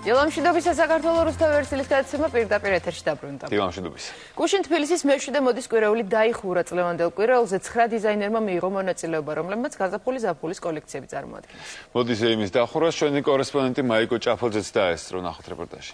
დილამშვიდობის საქართველოს რუსთავი ვერსილის გადაცემა პირდაპირ ეთერში დაბრუნდა. დილამშვიდობის. გუშინ თბილისის მეშვიდე მოდის კვირეული დაიხურა წლევანდელ კვირეულზე 9 დიზაინერმა მიიღო მონაწილეობა, რომლებმაც გაზაფხულის ზაფხულის კოლექციები წარმოადგენს. მოდის იმის დახურას ჩვენი კორესპონდენტი მაიკო ჭაფელძეც დაესწრო, ნახოთ რეპორტაჟი.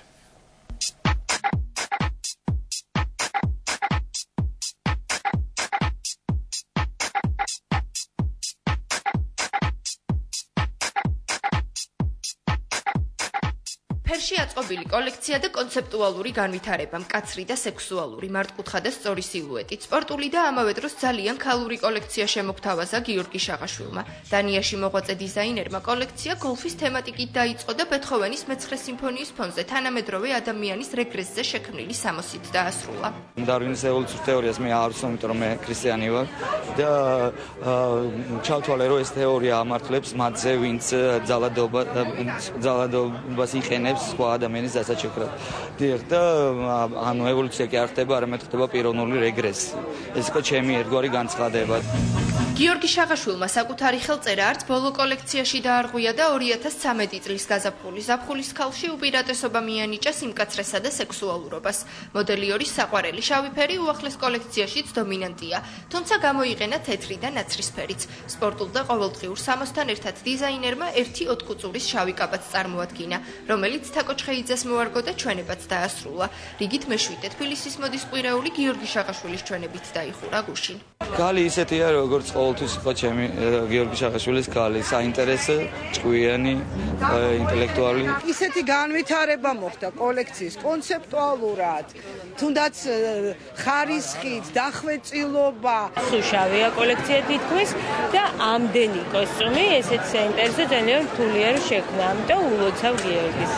ფერში აწყობილი კოლექცია და კონცეპტუალური განვითარება, მკაცრი და სექსუალური, მართკუთხა და სწორი სილუეტით, სპორტული და ამავე დროს ძალიან ქალური კოლექცია შემოგთავაზა გიორგი შაღაშვილმა. დანიაში მოღვაწე დიზაინერმა კოლექცია გოლფის თემატიკით დაიწყო და ბეთჰოვენის მე-9 სიმფონიის ფონზე თანამედროვე ადამიანის რეგრესზე შექმნილი სამოსით დაასრულა. დარვინის ევოლუციურ თეორიას მე არ ვსვამ, იმიტომ რომ მე ქრისტიანი ვარ და ჩავთვალე, რომ ეს თეორია ამართლებს მათზე, ვინც ძალადობას იყენებს სხვა ადამიანის დასაჩექრად. და ანუ ევოლუცია კი არ ხდება, არამედ ხდება პიროვნული რეგრესი. ეს იყო ჩემი ერთგვარი განცხადება. გიორგი შაღაშვილმა საკუთარი ხელწერა არც ბოლო კოლექციაში დაარღვია და 2013 წლის გაზაფხულის ზაფხულის ქალში უპირატესობა მიანიჭა სიმკაცრესა და სექსუალურობას. მოდელი ორის საყვარელი შავი ფერი უახლეს კოლექციაშიც დომინანტია, თუმცა გამოიყენა თეთრი და ნაცრისფერიც. სპორტულ და ყოველდღიურ სამოსთან ერთად დიზაინერმა ერთი ოთხკუწურის შავი კაბაც წარმოადგინა, რომელიც თაკოჩხეიძეს მოარგო და ჩვენებაც დაასრულა. რიგით მეშვიდე თბილისის მოდის კვირეული გიორგი შაღაშვილის ჩვენებით დაიხურა გუშინ. გალი ისეთია, როგორც ყოველთვის იყო ჩემი გიორგი შაღაშვილის გალი, საინტერესო, ჭკვიანი, ინტელექტუალი. ისეთი განვითარება მოხდა კოლექციის კონცეპტუალურად, თუნდაც ხარისხით, დახვეწილობა. შავია კოლექცია თითქმის და ამდენი კოსტუმი, ესეც საინტერესო, ძალიან რთული არ შექმნა, ამიტომ ულოცავ გიორგის.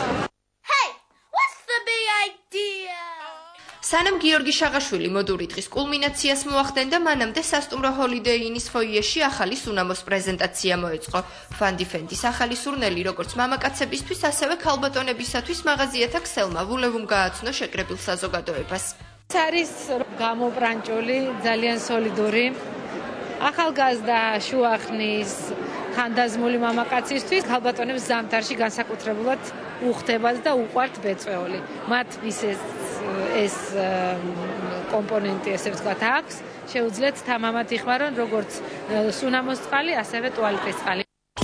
სანამ გიორგი შაღაშვილი მოდური დღის კულმინაციას მოახდენდა, მანამდე სასტუმრო ჰოლიდეი ინის ფოიეში ახალი სუნამოს პრეზენტაცია მოეწყო. ფანდი-ფენდის ახალი სურნელი როგორც მამაკაცებისთვის, ასევე ქალბატონებისათვის მაღაზიათა ქსელმა ვულევუმ გააცნო შეკრებილ საზოგადოებას. არის გამოპრანჭული, ძალიან სოლიდური, ახალგაზრდა შუახნის ხანდაზმული მამაკაცისთვის ქალბატონებს ზამთარში განსაკუთრებულად უხდებათ და უყვართ ბეწვეული. მათ ეს კომპონენტი, ესე ვთქვათ, აქვს, შეუძლიათ თამამად იხმარონ როგორც სუნამოს წყალი, ასევე ტუალეტის წყალი.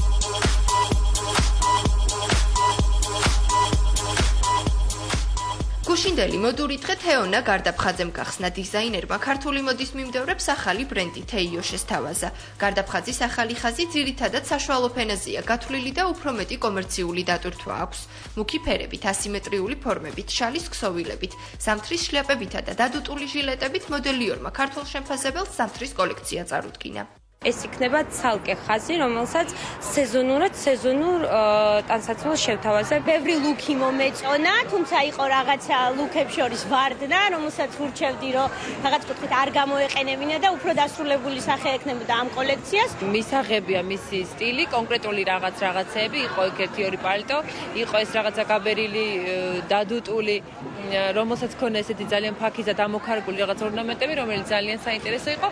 გუშინდელი მოდური დღე თეონა გარდაფხაძემ გახსნა. დიზაინერმა ქართული მოდის მიმდევრებს ახალი ბრენდი თეიო შესთავაზა. გარდაფხაძის ახალი ხაზი ძირითადად საშუალო ფენაზეა გათვლილი და უფრო მეტი კომერციული დატვირთვა აქვს. მუქი ფერებით, ასიმეტრიული ფორმებით, შალის ქსოვილებით, ზამთრის შლაპებითა და დადუტული ჟილეტებით მოდელიორმა ქართულ შემფასებელს ზამთრის კოლექცია წარუდგინა. ეს იქნება ცალკე ხაზი, რომელსაც სეზონურად ტანსაცმელს შევთავაზე. ბევრი ლუკი მომეწონა, თუმცა იყო რაღაცა ლუკებს შორის ვარდნა, რომელსაც ვურჩევდი, რომ რაღაც კუთხით არ გამოეყენებინა და უფრო დასრულებული სახე ექნებოდა ამ კოლექციას. მისაღებია მისი სტილი, კონკრეტული რაღაცეები, იყო ერთი ორი პალტო, იყო ეს რაღაცა გაბერილი, დადუტული, რომელსაც ქონდა ესეთი ძალიან ფაქიზ და დამოქარგული რაღაც ორნამენტები, რომელიც ძალიან საინტერესო იყო.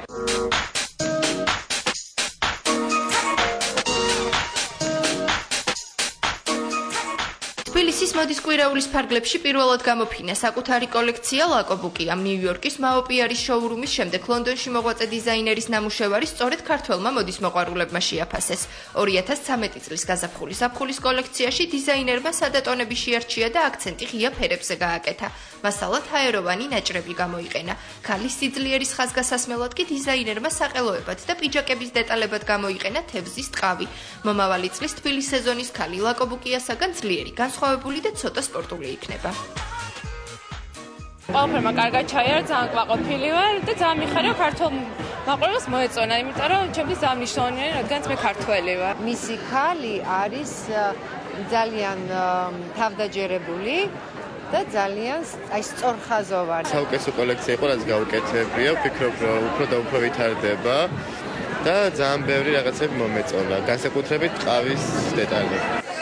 თბილისის მოდის კვირეულის ფარგლებში პირველად გამოფინა საკუთარი კოლექცია ლაკობუკი. ამ ნიუ-იორკის მაოპიარის შოურუმის შემდეგ ლონდონში მოღვაწე დიზაინერის ნამუშევარი სწორედ ქართველმა მოდის მოყვარულებმა შეაფასეს. 2013 წლის გაზაფხულის ზაფხულის კოლექციაში დიზაინერმა სადატონები შეარჩია და აქცენტი ღია ფერებზე გააკეთა. მასალად ჰაეროვანი ნაჭრები გამოიყენა. ქალის სიძლიერის ხაზგასასმელად კი დიზაინერმა საყელოებად და პიჯაკების დეტალებად გამოიყენა თევზის ტყავი. მომავალი წლის თბილის სეზონის ქალი ლაკობუკიასაგან ძლიერი განსხვავებული და ცოტა სპორტული იქნება. ყველაფერმა კარგად ჩაიარა, ძალიან კმაყოფილი ვარ და ძალიან მიხარია ქართულ მაყურებელს მოეწონა, იმიტომ რომ ჩემთვის ძალიან მნიშვნელოვანია, რადგანაც მე ქართველი ვარ. მისი ქალი არის ძალიან თავდაჯერებული და ძალიან სწორხაზოვანი. საუკეთესო კოლექცია იყო, რაც გავუკეთებია, ვფიქრობ, რომ უფრო და უფრო ვითარდება და ძალიან ბევრი რაღაცები მომეწონა, განსაკუთრებით ტყავის დეტალები.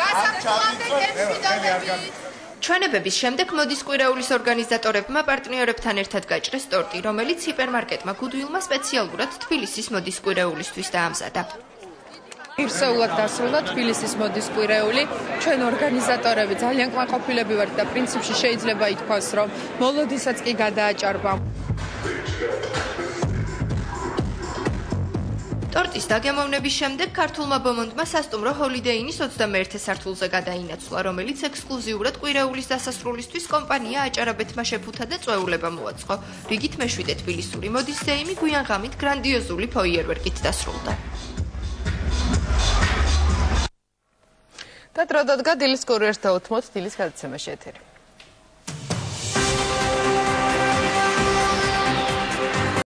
ჩვენებების შემდეგ მოდის კვირეულის ორგანიზატორებმა პარტნიორებთან ერთად გაჭრეს ტორტი, რომელიც ჰიპერმარკეტმა გუდვილმა სპეციალურად თბილისის მოდის კვირეულისთვის დაამზადა. ღირსეულად დასრულდა თბილისის მოდის კვირეული. ჩვენ ორგანიზატორები ძალიან კმაყოფილები ვართ და პრინციპში შეიძლება ითქვას, რომ მოლოდისაც კი გადააჭარბა. ტორტის დაგემოვნების შემდეგ ქართულმა ბომონდმა სასტუმრო ჰოლიდეინის 21 სართულზე გადაინაცვლა, რომელიც ექსკლუზიურად კვირეულის დასასრულისთვის კომპანია აჭარაბეთმა შეფუთა და წვეულება მოაწყო. რიგით მე-7 თბილისური მოდის ზეიმი გვიან ღამით გრანდიოზული ფოიერვერკით დასრულდა. და დროდადგა დილის კურიერს და 80 დილის გადაცემაში ეთერი.